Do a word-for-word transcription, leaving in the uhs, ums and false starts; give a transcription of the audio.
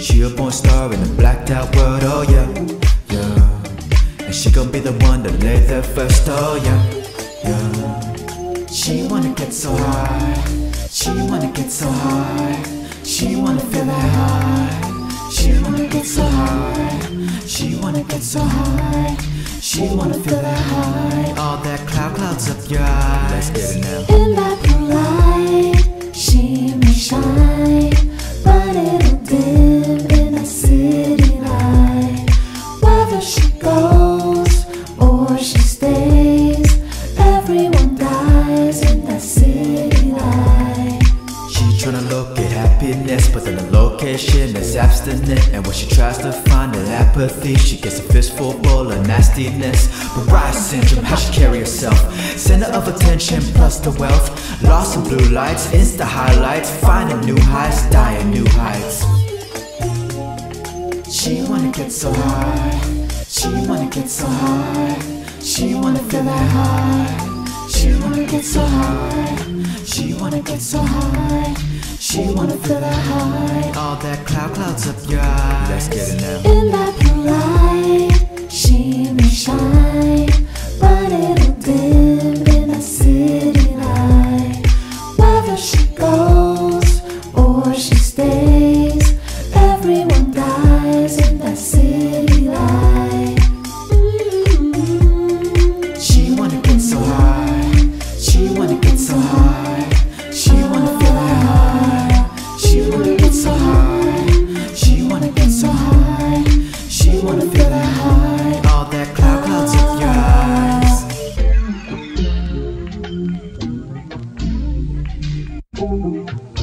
She a born star in a blacked out world, oh yeah, yeah. And she gon' be the one that lay there first, oh yeah, yeah. She wanna get so high, she wanna get so high, she wanna feel that high. She wanna get so high, she wanna get so high, she wanna feel that high. All that cloud clouds up your eyes. Let's get it now. In that blue light, she may shine, but it'll dim in a city light. Whether she goes or she stays, everyone dies in that city light. She tryna look at happiness, but then the location is abstinent. And when she tries to find that apathy, she gets a fistful full of nastiness. Mariah syndrome, how she carry herself, center of attention plus the wealth. Lost in blue lights, insta highlights, finding new highs, dying new heights. She wanna get so high, she wanna get so high, she wanna feel that high. She wanna get so high, she wanna get so high, she wanna feel that high. All that cloud clouds up your eyes. Let's get it now. In that blue light, she may shine, but it'll dim in a city light. Whether she goes or she stays, everyone dies in that city light. Mm-hmm. She wanna get so high, she wanna get so high, she wanna feel that high. She wanna get so high, she wanna get so high, she wanna feel that high. All that cloud clouds up your eyes.